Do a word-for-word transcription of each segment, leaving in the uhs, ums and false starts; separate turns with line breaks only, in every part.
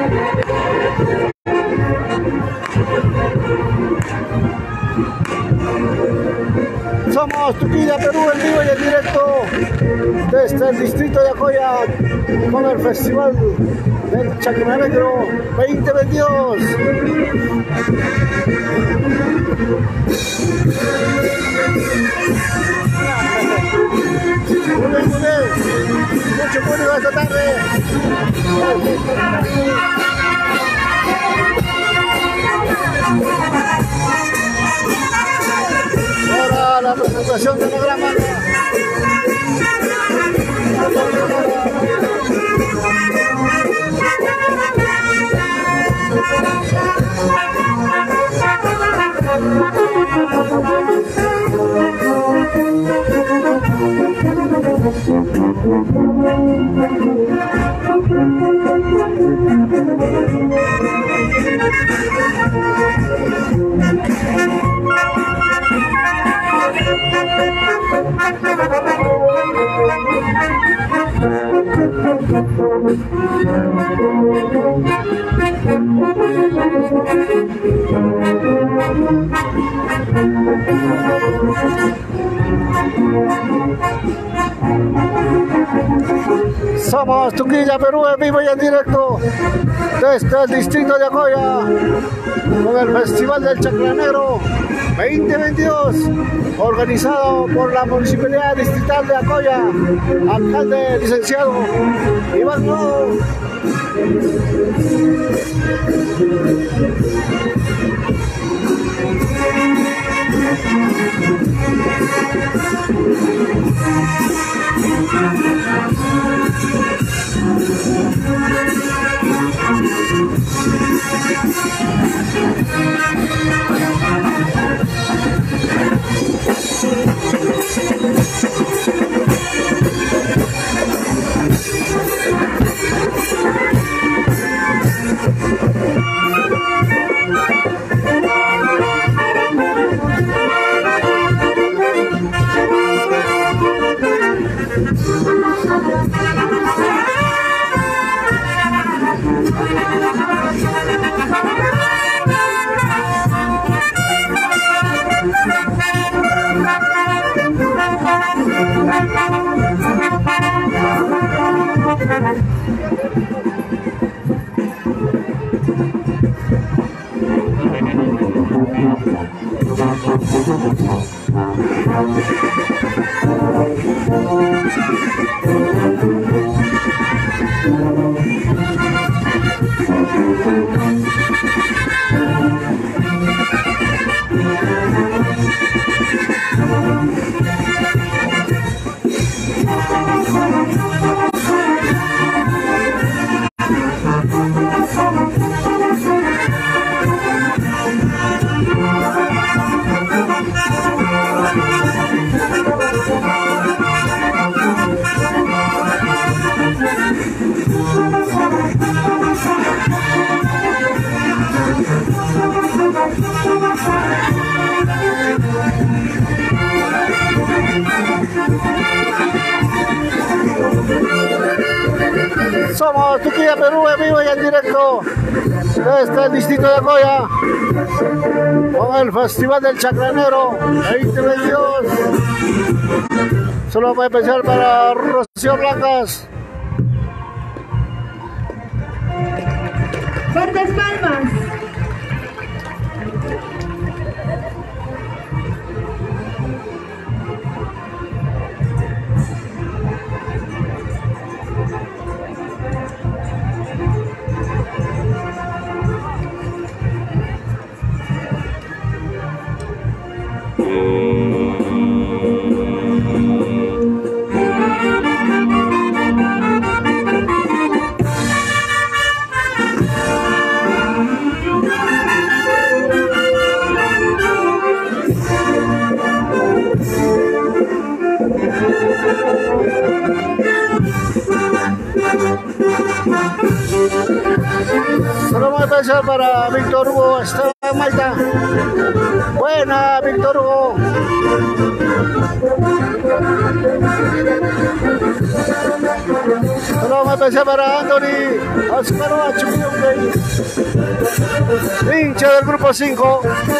Somos Tuquilla, Perú, en vivo y en directo desde el distrito de Acoya con el Festival del Chacranegro veinte veintidós. Muy bien, muy bien. Mucho público esta tarde. Ahora la presentación de la gran banda. Somos Tuquilla, Perú, en vivo y en directo desde el distrito de Acoya con el Festival del Chacranegro veinte veintidós, organizado por la Municipalidad Distrital de Acoya, alcalde licenciado Iván Nodo. Somos Tuquilla, Perú, en vivo y en directo desde el distrito de Acoya con el Festival del Chacranegro veinte veintidós. Solo para empezar para Rocío Blancas.
Fuertes palmas.
Saludos especial para Víctor Hugo Esteban Maita. Buena, Víctor Hugo. Saludos especial para Anthony Oscar Chupillón, hincha del grupo cinco.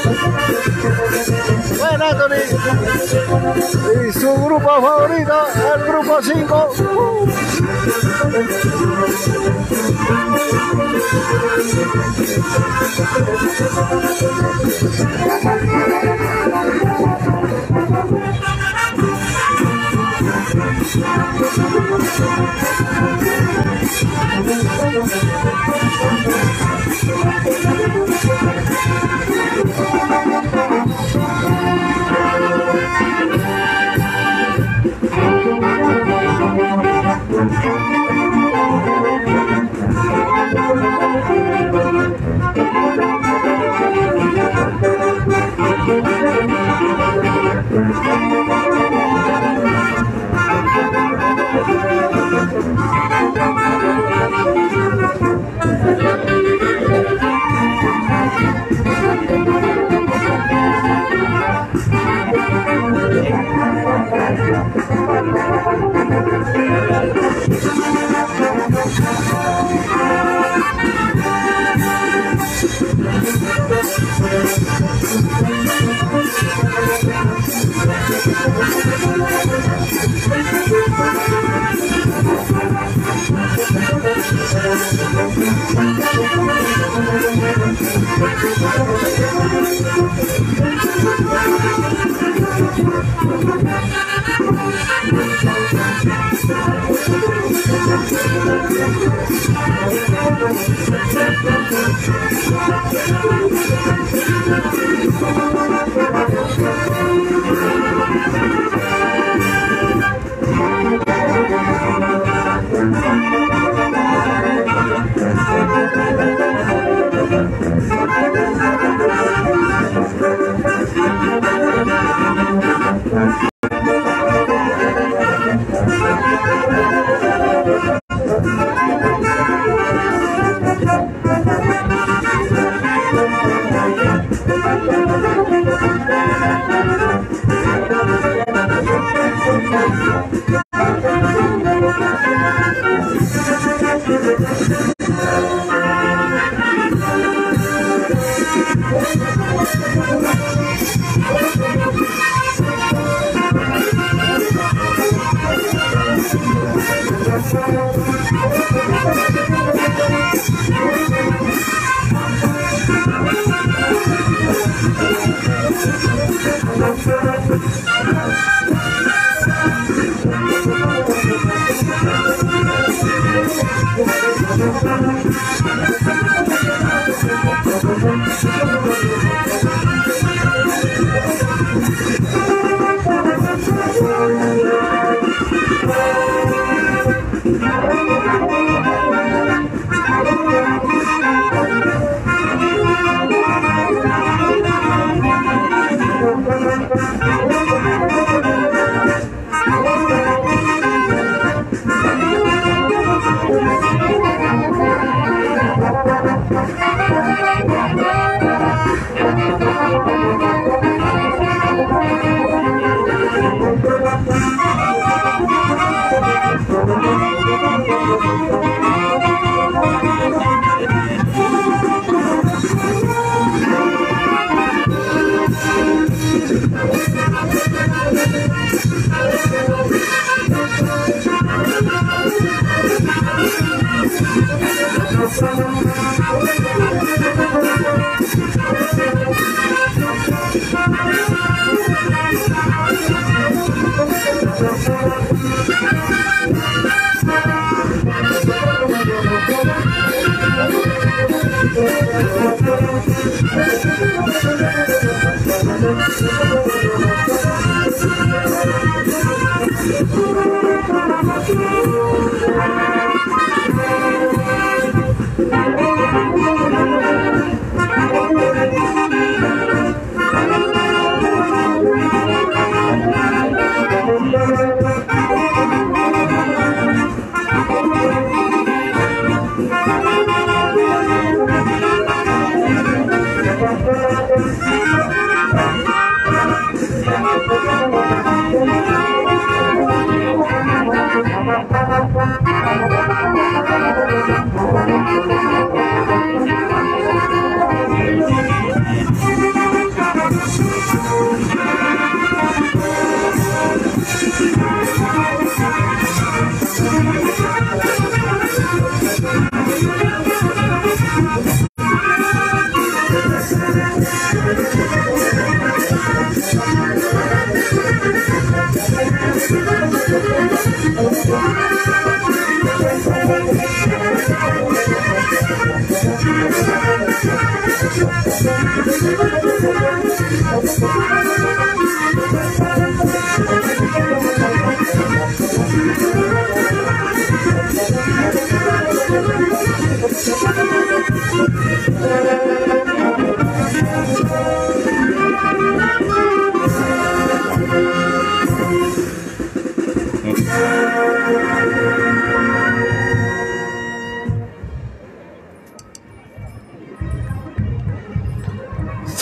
Bueno, Anthony. Y su grupo favorito, el grupo cinco. Uh.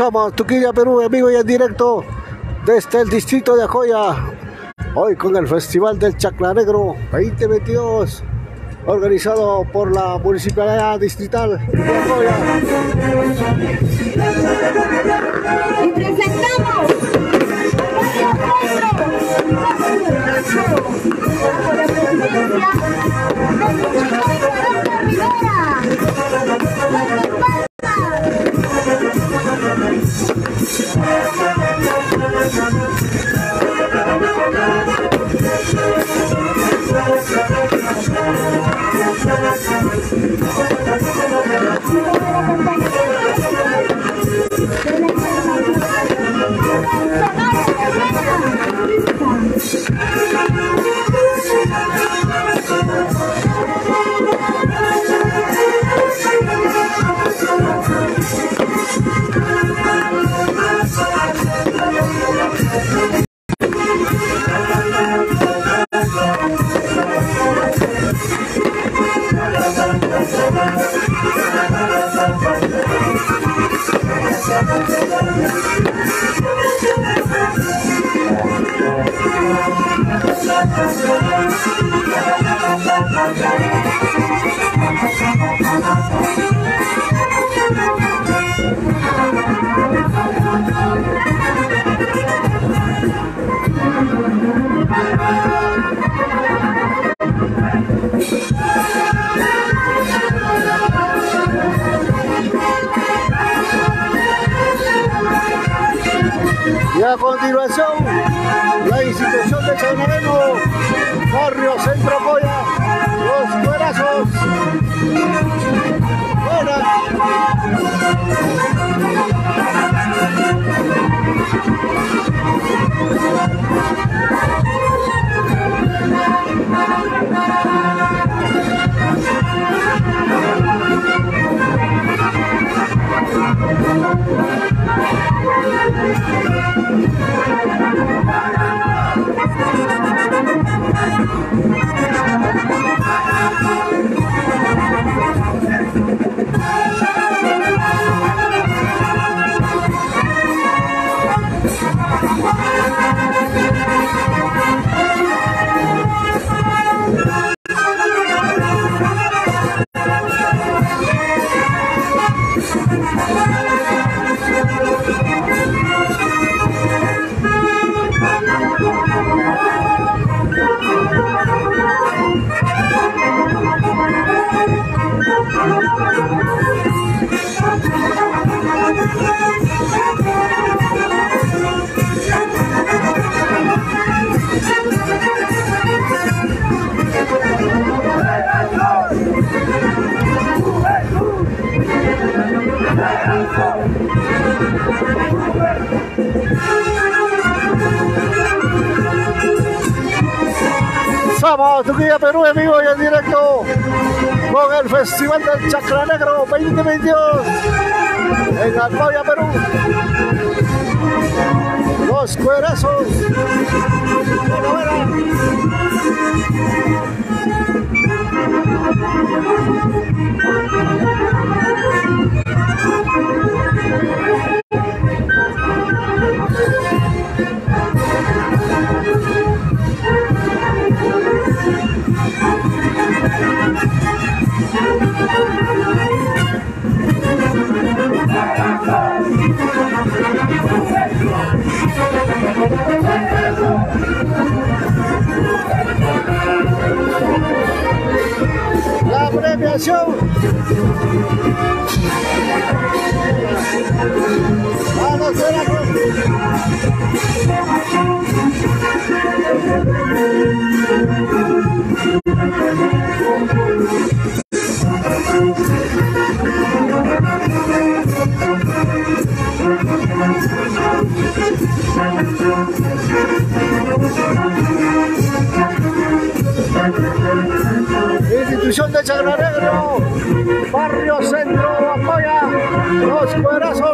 Somos Tuquilla, Perú, en vivo y en directo desde el distrito de Acoya. Hoy con el Festival del Chacra Negro veinte veintidós, organizado por la Municipalidad Distrital de Acoya.
Y presentamos
y a continuación la institución de Chanareno, Barrio Centro Acoya, Los Cuerazos. Buenas. Somos Tuquilla, Perú, en vivo y en directo con el Festival del Chacra Negro veinte veintidós en Acoya, Perú. Los Cuerazos. La premiación. Vamos, Institución de Chacra Negro, Barrio Centro, Acoya, Los Cuerazos.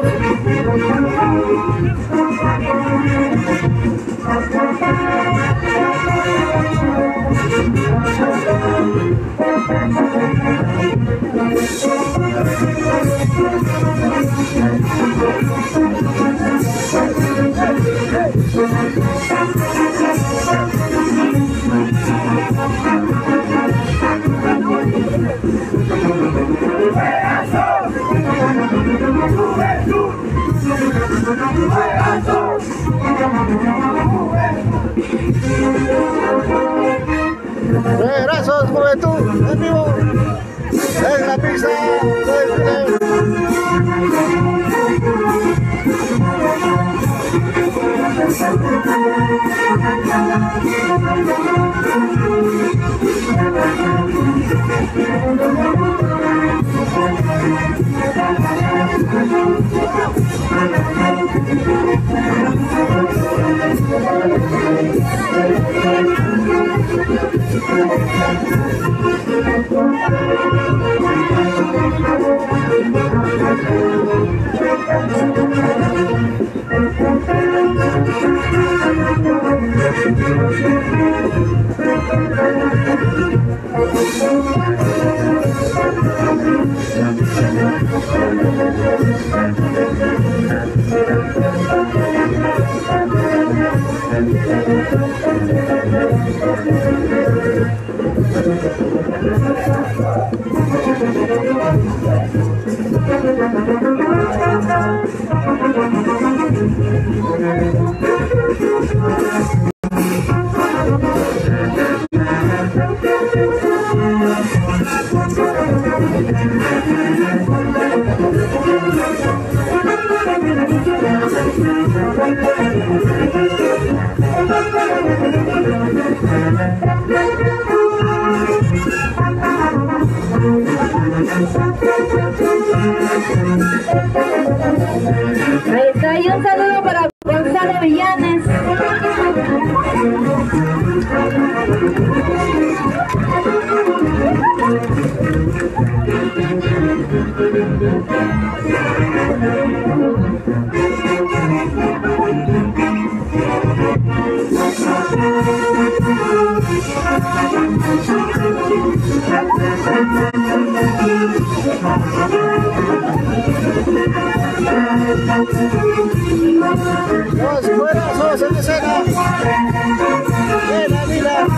pista de
Ahí está, y un saludo para Gonzalo Villanes.
los cuerazos en escena. Mira, mira.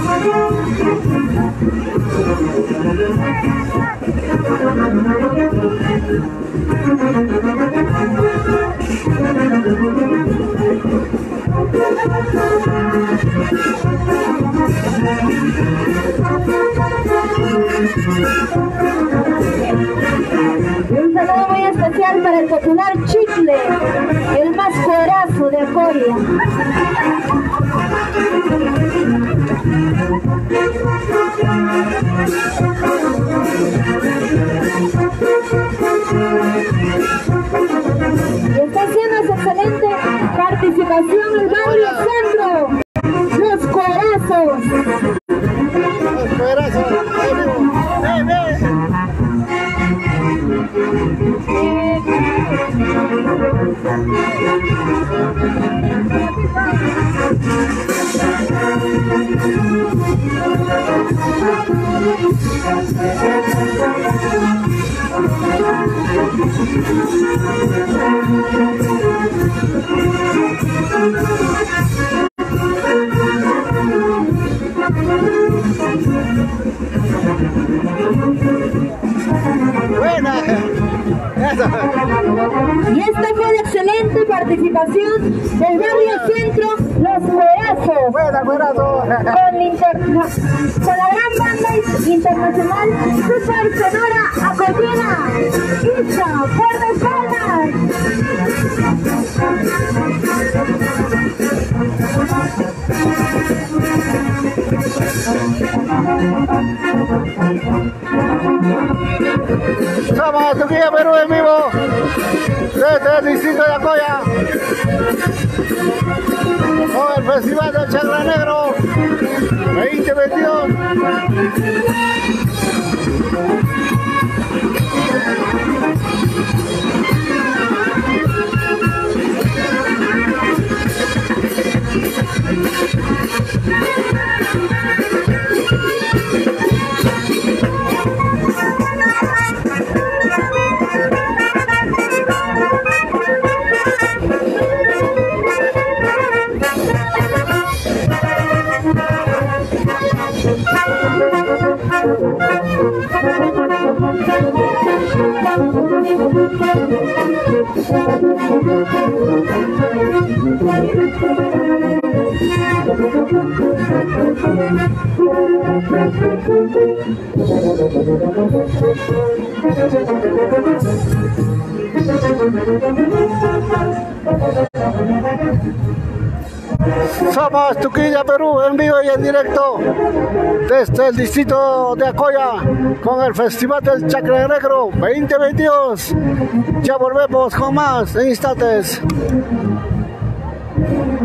Un saludo muy especial para el popular Chicle, el más corazo de Acoria. Y está haciendo su excelente participación el barrio centro, los corazos.
Los cuerazos. Ven, ven. Buena.
Y esta fue la excelente participación del barrio centro, los Cuerazos.
Buena, cuerazo.
Con, inter... con la gran banda internacional Super Sonora Acotina. ¡Isa, fuertes palmas!
Estamos aquí en Perú en vivo desde el distrito de Acoya con el Festival del Chacra Negro veinte veintidós.
Thank you.
Somos Tuquilla, Perú, en vivo y en directo desde el distrito de Acoya con el Festival del Chacra Negro veinte veintidós. Ya volvemos con más en instantes.